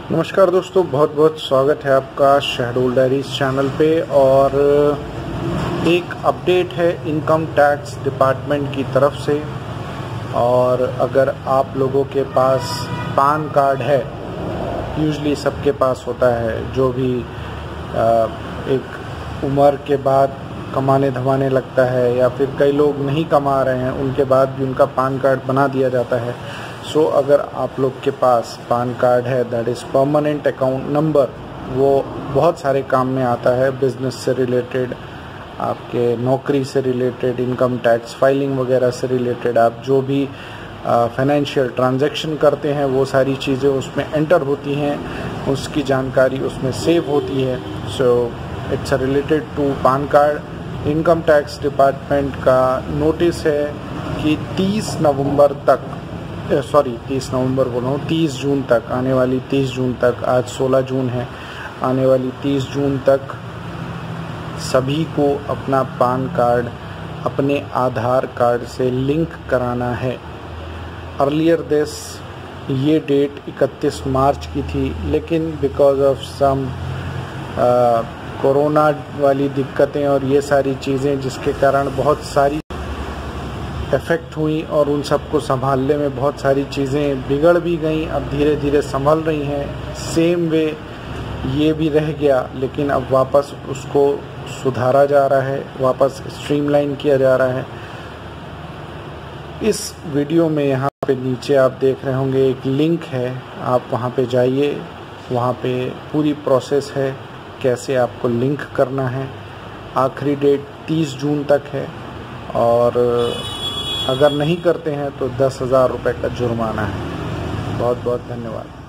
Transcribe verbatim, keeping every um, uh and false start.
नमस्कार दोस्तों, बहुत बहुत स्वागत है आपका शहडोल डायरीज चैनल पे। और एक अपडेट है इनकम टैक्स डिपार्टमेंट की तरफ से। और अगर आप लोगों के पास पान कार्ड है, यूजली सबके पास होता है, जो भी एक उम्र के बाद कमाने धमाने लगता है या फिर कई लोग नहीं कमा रहे हैं, उनके बाद भी उनका पान कार्ड बना दिया जाता है। सो so, अगर आप लोग के पास पान कार्ड है, that is permanent account number, वो बहुत सारे काम में आता है। बिजनेस से रिलेटेड, आपके नौकरी से रिलेटेड, इनकम टैक्स फाइलिंग वगैरह से रिलेटेड, आप जो भी फाइनेंशियल ट्रांजैक्शन करते हैं वो सारी चीज़ें उसमें एंटर होती हैं, उसकी जानकारी उसमें सेव होती है। So it's related to pan card. Income tax department का नोटिस है कि तीस नवंबर तक, सॉरी तीस नवंबर बोल रहा हूँ, तीस जून तक, आने वाली तीस जून तक, आज सोलह जून है, आने वाली तीस जून तक सभी को अपना पान कार्ड अपने आधार कार्ड से लिंक कराना है। अर्लियर दिस ये डेट इकतीस मार्च की थी, लेकिन बिकॉज ऑफ सम कोरोना वाली दिक्कतें और ये सारी चीज़ें, जिसके कारण बहुत सारी इफ़ेक्ट हुई और उन सबको संभालने में बहुत सारी चीज़ें बिगड़ भी गई, अब धीरे धीरे संभल रही हैं। सेम वे ये भी रह गया, लेकिन अब वापस उसको सुधारा जा रहा है, वापस स्ट्रीमलाइन किया जा रहा है। इस वीडियो में यहाँ पे नीचे आप देख रहे होंगे एक लिंक है, आप वहाँ पे जाइए, वहाँ पे पूरी प्रोसेस है कैसे आपको लिंक करना है। आखिरी डेट तीस जून तक है और अगर नहीं करते हैं तो दस हज़ार रुपये का जुर्माना है। बहुत बहुत धन्यवाद।